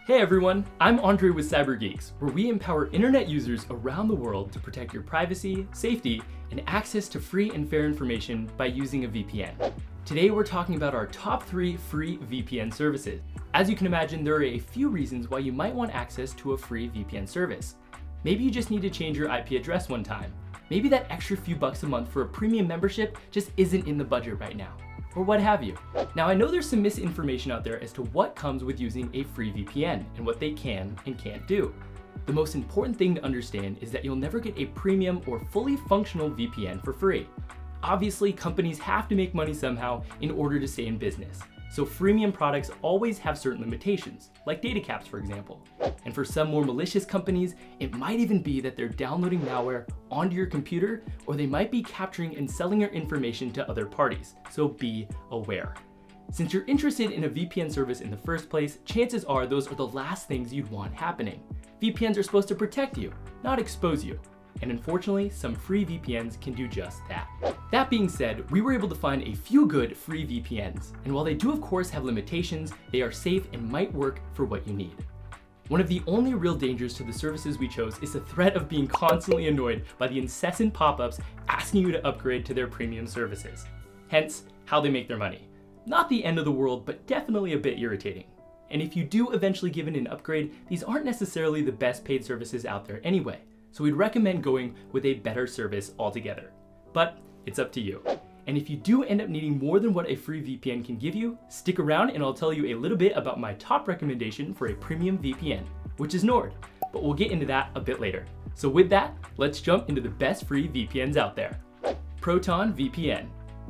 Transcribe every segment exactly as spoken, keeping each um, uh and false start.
Hey everyone, I'm Andre with CyberGeeks, where we empower internet users around the world to protect your privacy, safety, and access to free and fair information by using a V P N. Today we're talking about our top three free V P N services. As you can imagine, there are a few reasons why you might want access to a free V P N service. Maybe you just need to change your I P address one time. Maybe that extra few bucks a month for a premium membership just isn't in the budget right now, or what have you. Now I know there's some misinformation out there as to what comes with using a free V P N and what they can and can't do. The most important thing to understand is that you'll never get a premium or fully functional V P N for free. Obviously, companies have to make money somehow in order to stay in business. So freemium products always have certain limitations, like data caps for example. And for some more malicious companies, it might even be that they're downloading malware onto your computer, or they might be capturing and selling your information to other parties, so be aware. Since you're interested in a V P N service in the first place, chances are those are the last things you'd want happening. V P Ns are supposed to protect you, not expose you. And unfortunately, some free V P Ns can do just that. That being said, we were able to find a few good free V P Ns, and while they do of course have limitations, they are safe and might work for what you need. One of the only real dangers to the services we chose is the threat of being constantly annoyed by the incessant pop-ups asking you to upgrade to their premium services. Hence, how they make their money. Not the end of the world, but definitely a bit irritating. And if you do eventually give in an upgrade, these aren't necessarily the best paid services out there anyway. So we'd recommend going with a better service altogether. But it's up to you. And if you do end up needing more than what a free V P N can give you, stick around and I'll tell you a little bit about my top recommendation for a premium V P N, which is Nord, but we'll get into that a bit later. So with that, let's jump into the best free V P Ns out there. ProtonVPN.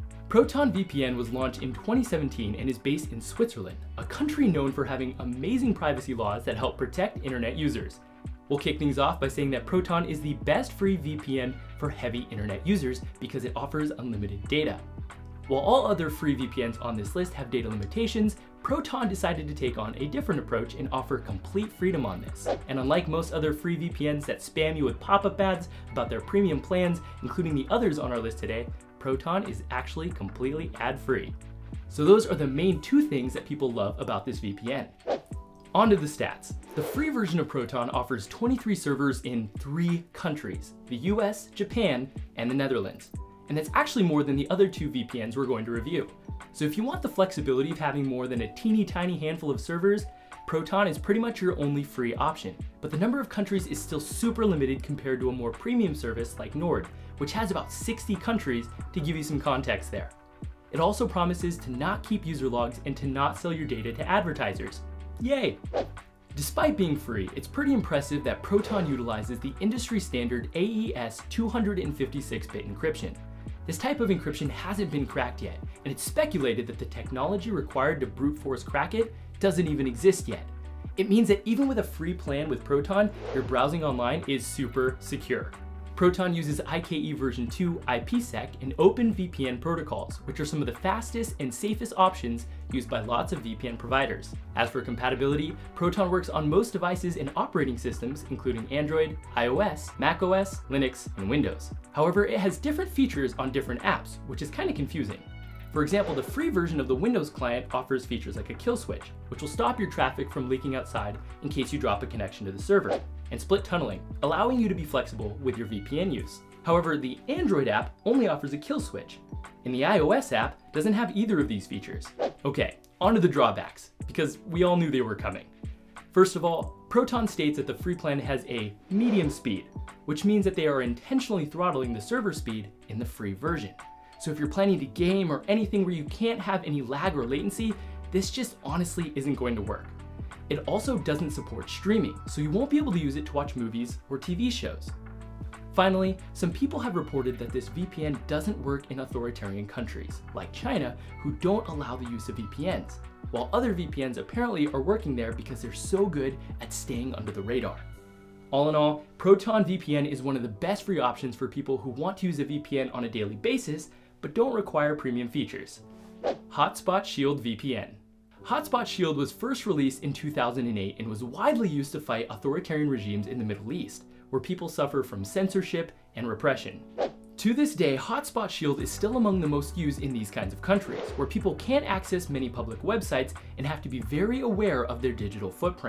ProtonVPN was launched in twenty seventeen and is based in Switzerland, a country known for having amazing privacy laws that help protect internet users. We'll kick things off by saying that Proton is the best free V P N for heavy internet users because it offers unlimited data. While all other free V P Ns on this list have data limitations, Proton decided to take on a different approach and offer complete freedom on this. And unlike most other free V P Ns that spam you with pop-up ads about their premium plans, including the others on our list today, Proton is actually completely ad-free. So those are the main two things that people love about this V P N. On to the stats. The free version of Proton offers twenty-three servers in three countries, the U S, Japan, and the Netherlands. And that's actually more than the other two V P Ns we're going to review. So if you want the flexibility of having more than a teeny tiny handful of servers, Proton is pretty much your only free option. But the number of countries is still super limited compared to a more premium service like Nord, which has about sixty countries to give you some context there. It also promises to not keep user logs and to not sell your data to advertisers. Yay! Despite being free, it's pretty impressive that Proton utilizes the industry standard A E S two fifty-six bit encryption. This type of encryption hasn't been cracked yet, and it's speculated that the technology required to brute force crack it doesn't even exist yet. It means that even with a free plan with Proton, your browsing online is super secure. Proton uses I K E version two IPsec and OpenVPN protocols, which are some of the fastest and safest options used by lots of V P N providers. As for compatibility, Proton works on most devices and operating systems, including Android, iOS, macOS, Linux, and Windows. However, it has different features on different apps, which is kind of confusing. For example, the free version of the Windows client offers features like a kill switch, which will stop your traffic from leaking outside in case you drop a connection to the server, and split tunneling, allowing you to be flexible with your V P N use. However, the Android app only offers a kill switch, and the iOS app doesn't have either of these features. Okay, on to the drawbacks, because we all knew they were coming. First of all, Proton states that the free plan has a medium speed, which means that they are intentionally throttling the server speed in the free version. So if you're planning to game or anything where you can't have any lag or latency, this just honestly isn't going to work. It also doesn't support streaming, so you won't be able to use it to watch movies or T V shows. Finally, some people have reported that this V P N doesn't work in authoritarian countries, like China, who don't allow the use of V P Ns, while other V P Ns apparently are working there because they're so good at staying under the radar. All in all, ProtonVPN is one of the best free options for people who want to use a V P N on a daily basis, but don't require premium features. Hotspot Shield V P N. Hotspot Shield was first released in two thousand eight and was widely used to fight authoritarian regimes in the Middle East, where people suffer from censorship and repression. To this day, Hotspot Shield is still among the most used in these kinds of countries, where people can't access many public websites and have to be very aware of their digital footprint.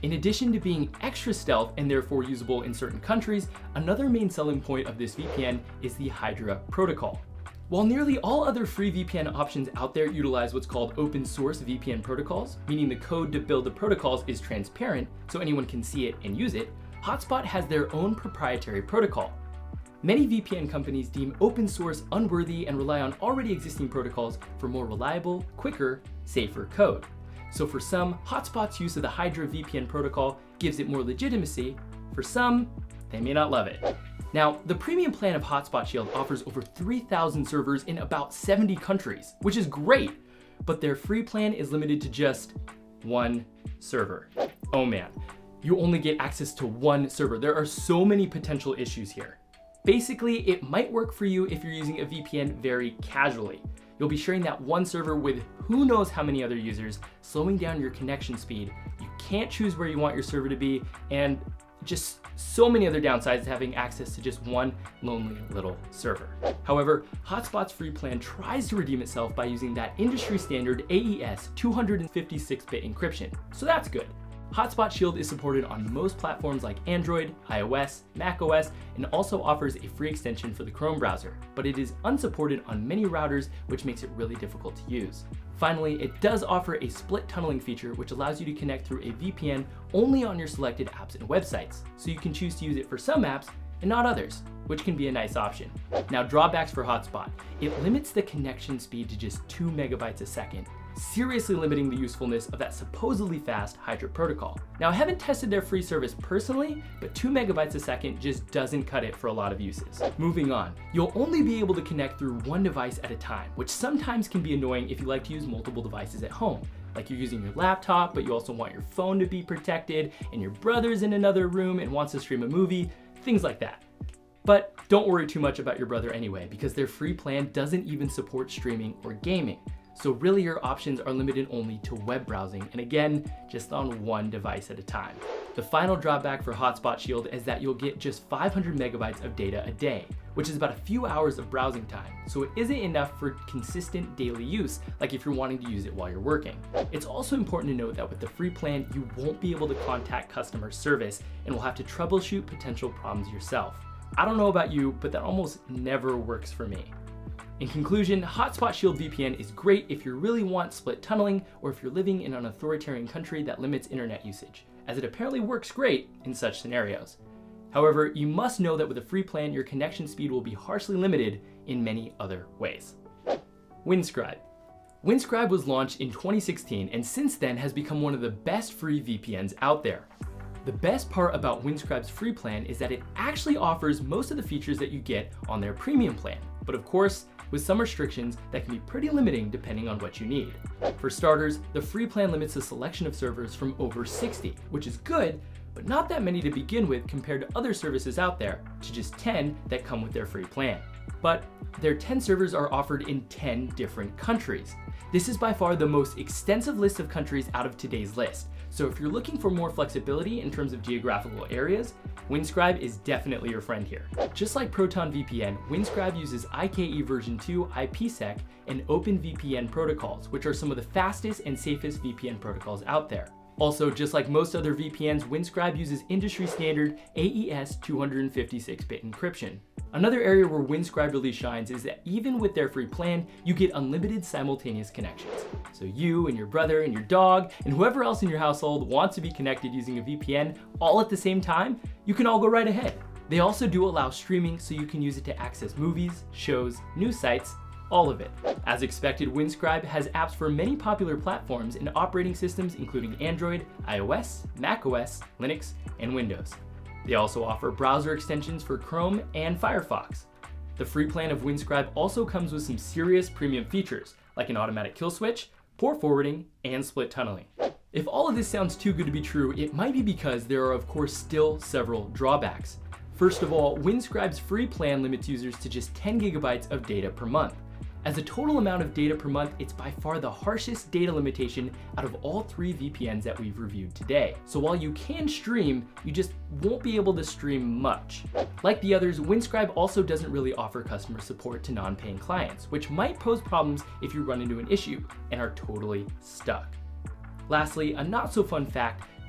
In addition to being extra stealth and therefore usable in certain countries, another main selling point of this V P N is the Hydra protocol. While nearly all other free V P N options out there utilize what's called open source V P N protocols, meaning the code to build the protocols is transparent so anyone can see it and use it, Hotspot has their own proprietary protocol. Many V P N companies deem open source unworthy and rely on already existing protocols for more reliable, quicker, safer code. So for some, Hotspot's use of the Hydra V P N protocol gives it more legitimacy. For some, they may not love it. Now, the premium plan of Hotspot Shield offers over three thousand servers in about seventy countries, which is great, but their free plan is limited to just one server. Oh man, you only get access to one server. There are so many potential issues here. Basically, it might work for you if you're using a V P N very casually. You'll be sharing that one server with who knows how many other users, slowing down your connection speed. You can't choose where you want your server to be, and just so many other downsides to having access to just one lonely little server. However, Hotspot's free plan tries to redeem itself by using that industry standard A E S two fifty-six bit encryption, so that's good. Hotspot Shield is supported on most platforms like Android, iOS, macOS, and also offers a free extension for the Chrome browser, but it is unsupported on many routers, which makes it really difficult to use. Finally, it does offer a split tunneling feature, which allows you to connect through a V P N only on your selected apps and websites, so you can choose to use it for some apps and not others, which can be a nice option. Now, drawbacks for Hotspot. It limits the connection speed to just two megabytes a second, seriously limiting the usefulness of that supposedly fast Hydra protocol. Now, I haven't tested their free service personally, but two megabytes a second just doesn't cut it for a lot of uses. Moving on, you'll only be able to connect through one device at a time, which sometimes can be annoying if you like to use multiple devices at home. Like you're using your laptop, but you also want your phone to be protected, and your brother's in another room and wants to stream a movie, things like that. But don't worry too much about your brother anyway, because their free plan doesn't even support streaming or gaming. So really your options are limited only to web browsing, and again, just on one device at a time. The final drawback for Hotspot Shield is that you'll get just five hundred megabytes of data a day, which is about a few hours of browsing time. So it isn't enough for consistent daily use, like if you're wanting to use it while you're working. It's also important to note that with the free plan, you won't be able to contact customer service and will have to troubleshoot potential problems yourself. I don't know about you, but that almost never works for me. In conclusion, Hotspot Shield V P N is great if you really want split tunneling or if you're living in an authoritarian country that limits internet usage, as it apparently works great in such scenarios. However, you must know that with a free plan, your connection speed will be harshly limited in many other ways. Windscribe. Windscribe was launched in twenty sixteen and since then has become one of the best free V P Ns out there. The best part about Windscribe's free plan is that it actually offers most of the features that you get on their premium plan, but of course, with some restrictions that can be pretty limiting depending on what you need. For starters, the free plan limits the selection of servers from over sixty, which is good, but not that many to begin with compared to other services out there, to just ten that come with their free plan. But their ten servers are offered in ten different countries. This is by far the most extensive list of countries out of today's list. So if you're looking for more flexibility in terms of geographical areas, Windscribe is definitely your friend here. Just like ProtonVPN, Windscribe uses I K E version two IPsec and OpenVPN protocols, which are some of the fastest and safest V P N protocols out there. Also, just like most other V P Ns, Windscribe uses industry standard A E S two fifty-six bit encryption. Another area where Windscribe really shines is that even with their free plan, you get unlimited simultaneous connections. So you and your brother and your dog and whoever else in your household wants to be connected using a V P N all at the same time, you can all go right ahead. They also do allow streaming, so you can use it to access movies, shows, news sites, all of it. As expected, Windscribe has apps for many popular platforms and operating systems including Android, iOS, macOS, Linux, and Windows. They also offer browser extensions for Chrome and Firefox. The free plan of Windscribe also comes with some serious premium features, like an automatic kill switch, port forwarding, and split tunneling. If all of this sounds too good to be true, it might be because there are of course still several drawbacks. First of all, Windscribe's free plan limits users to just ten gigabytes of data per month. As a total amount of data per month, it's by far the harshest data limitation out of all three V P Ns that we've reviewed today. So while you can stream, you just won't be able to stream much. Like the others, Windscribe also doesn't really offer customer support to non-paying clients, which might pose problems if you run into an issue and are totally stuck. Lastly, a not so fun fact,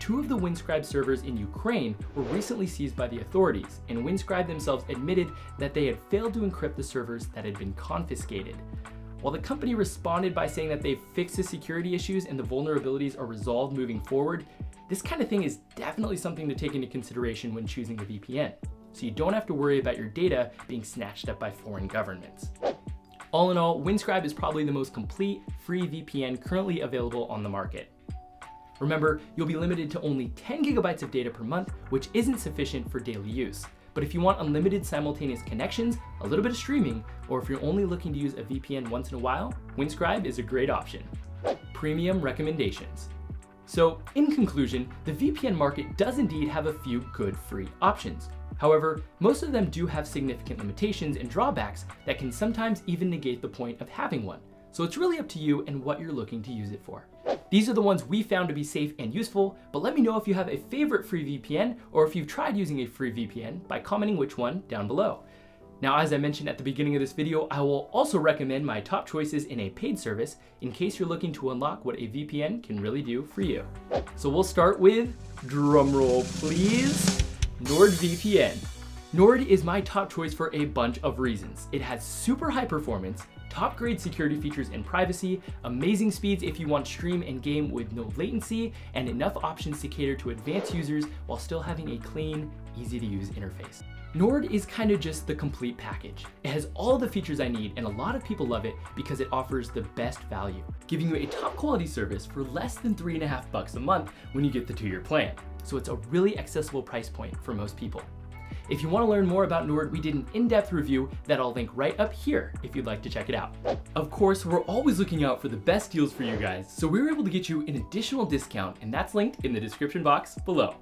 two of the Windscribe servers in Ukraine were recently seized by the authorities, and Windscribe themselves admitted that they had failed to encrypt the servers that had been confiscated. While the company responded by saying that they've fixed the security issues and the vulnerabilities are resolved moving forward, this kind of thing is definitely something to take into consideration when choosing a V P N, so you don't have to worry about your data being snatched up by foreign governments. All in all, Windscribe is probably the most complete free V P N currently available on the market. Remember, you'll be limited to only ten gigabytes of data per month, which isn't sufficient for daily use. But if you want unlimited simultaneous connections, a little bit of streaming, or if you're only looking to use a V P N once in a while, Windscribe is a great option. Premium recommendations. So, in conclusion, the V P N market does indeed have a few good free options. However, most of them do have significant limitations and drawbacks that can sometimes even negate the point of having one. So it's really up to you and what you're looking to use it for. These are the ones we found to be safe and useful, but let me know if you have a favorite free V P N or if you've tried using a free V P N by commenting which one down below. Now, as I mentioned at the beginning of this video, I will also recommend my top choices in a paid service in case you're looking to unlock what a V P N can really do for you. So we'll start with, drumroll please, NordVPN. Nord is my top choice for a bunch of reasons. It has super high performance, top grade security features and privacy, amazing speeds if you want to stream and game with no latency, and enough options to cater to advanced users while still having a clean, easy to use interface. Nord is kind of just the complete package. It has all the features I need, and a lot of people love it because it offers the best value, giving you a top quality service for less than three and a half bucks a month when you get the two-year plan. So it's a really accessible price point for most people. If you want to learn more about Nord, we did an in-depth review that I'll link right up here if you'd like to check it out. Of course, we're always looking out for the best deals for you guys, so we were able to get you an additional discount, and that's linked in the description box below.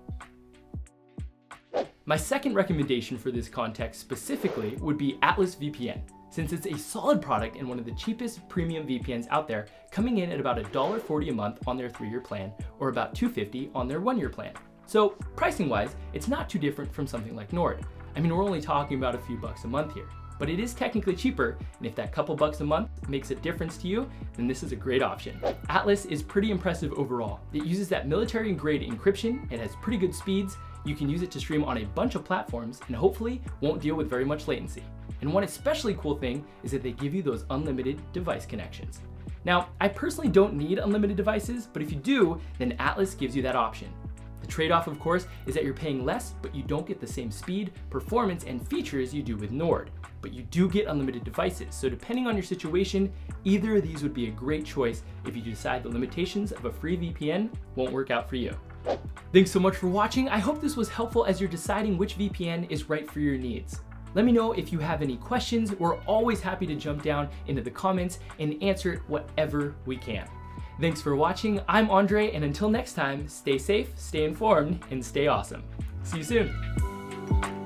My second recommendation for this context specifically would be AtlasVPN, since it's a solid product and one of the cheapest premium V P Ns out there, coming in at about one dollar forty a month on their three-year plan, or about two fifty on their one-year plan. So pricing wise, it's not too different from something like Nord. I mean, we're only talking about a few bucks a month here, but it is technically cheaper, and if that couple bucks a month makes a difference to you, then this is a great option. Atlas is pretty impressive overall. It uses that military grade encryption, it has pretty good speeds, you can use it to stream on a bunch of platforms, and hopefully won't deal with very much latency. And one especially cool thing is that they give you those unlimited device connections. Now, I personally don't need unlimited devices, but if you do, then Atlas gives you that option. The trade-off, of course, is that you're paying less, but you don't get the same speed, performance, and features you do with Nord. But you do get unlimited devices, so depending on your situation, either of these would be a great choice if you decide the limitations of a free V P N won't work out for you. Thanks so much for watching. I hope this was helpful as you're deciding which V P N is right for your needs. Let me know if you have any questions. We're always happy to jump down into the comments and answer whatever we can. Thanks for watching. I'm Andre, and until next time, stay safe, stay informed, and stay awesome. See you soon.